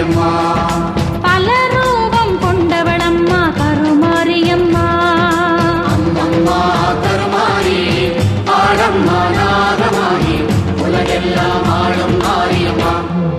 மாரியம்மா. பல ரூபம் கொண்டவளம்மா கருமாரியம்மா. அம்மம்மா கருமாரி ஆடம்மா நாகமாயி உலகெல்லாம் ஆளும் மாரியம்மா.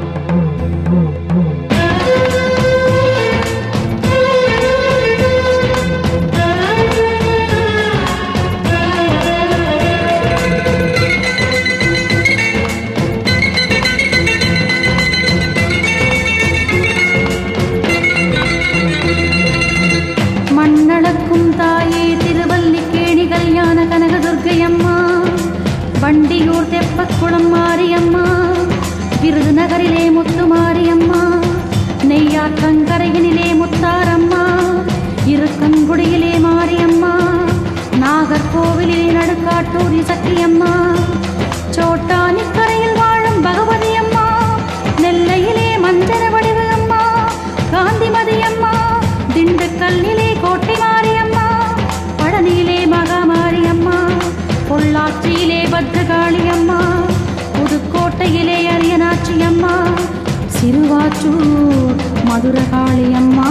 மண்ணளக்கும் தாயே திருவல்லிக்கேணி கல்யாண கனகதுர்க்கையம்மா. வண்டியூர் தெப்பக்குளம் மாரியம்மா. விருதுநகரிலே முத்து மாரியம்மா. நெய்யாற்றங்கரையினிலே முத்தாரம்மா. இருக்கங்குடியிலே மாரியம்மா. நாகர்கோவிலிலே நடுக்காட்டூரி சக்கியம்மா. சோட்டானிக்கரையில் வாழும் பகவதி அம்மா. நெல்லையிலே மஞ்சன வடிவு அம்மா காந்திமதி அம்மா. திண்டுக்கல்லிலே கோட்டை மாரியம்மா. பழனியிலே மகாமாரியம்மா. பொள்ளாச்சியிலே பத்ரகாளியம்மா. புதுக்கோட்டையிலே அரியநாச்சியம்மா. சிறுவாச்சூர் மதுரகாளியம்மா.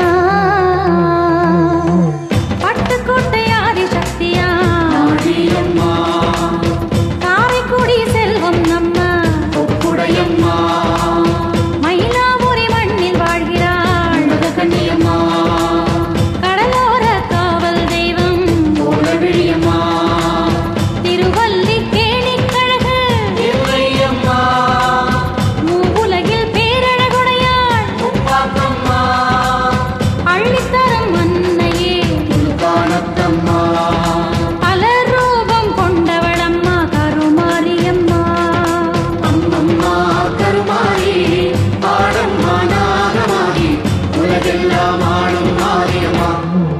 பட்டுக்கோட்டை ஆதிசக்தியா மாரியம்மா. காரைக்குடி செல்வம் நம்ம கொக்குடையம்மா. மயிலாபுரி மண்ணில் வாழ்கிறாள் கன்னியம்மா. கடலோர காவல் தெய்வம் கோலவிழியம்மா. திருவல்லிக்கேணி கழகு இல்லையம்மா. மூவுலகில் பேரழகுடையாள் உப்பாத்தம்மா. அள்ளித்தரும் அன்னையே துலுக்கானத்தம்மா. பல ரூபம் கொண்டவளம்மா கருமாரியம்மா. அம்மம்மா கருமாரி ஆடம்மா நாகமாயி உலகெல்லாம் ஆளும் மாரியம்மா.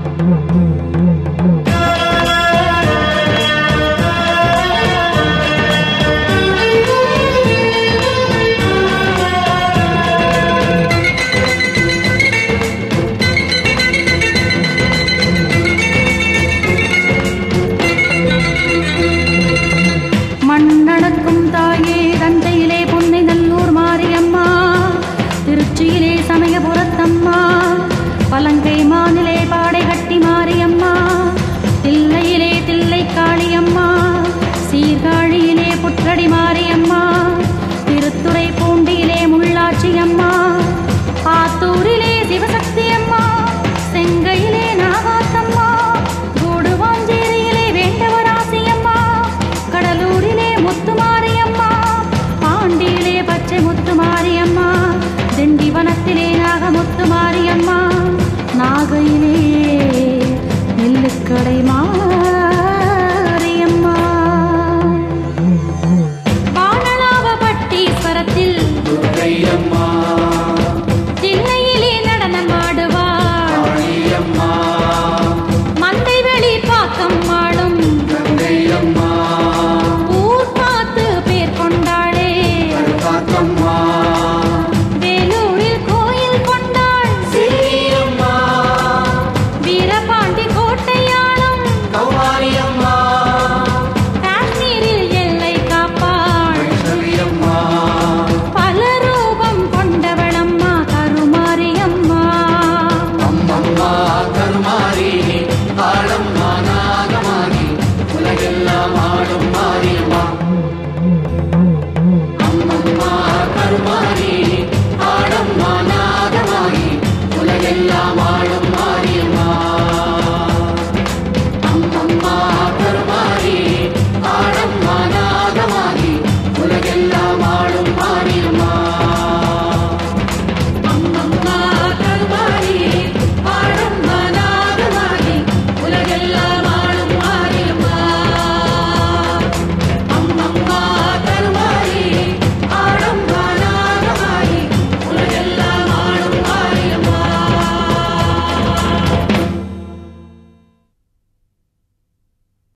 மண்ணளக்கும் தாயே தஞ்சையிலே பொன்னை நல்லூர் மாரியம்மா. திருச்சியிலே சமயபுரத்தம்மா. பலங்கை மானிலே பாடைகட்டி மாரியம்மா. தில்லையிலே தில்லை காளியம்மா. சீர்காழியிலே புற்றடி மாரியம்மா. திருத்துறை பூண்டியிலே முள்ளாட்சி அம்மா. ஆத்தூரிலே சிவசக்தி அம்மா. செங்கையிலே நாகாத்தம்மா. கூடுவாஞ்சேரியிலே வேண்டவராசியம்மா. கடலூரிலே முத்து மாரியம்மா. பாண்டியிலே பச்சை முத்து மாரியம்மா. திண்டிவனத்திலே நாகமுத்து மாரியம்மா. நாகையிலே நெல்லுக்கடை மா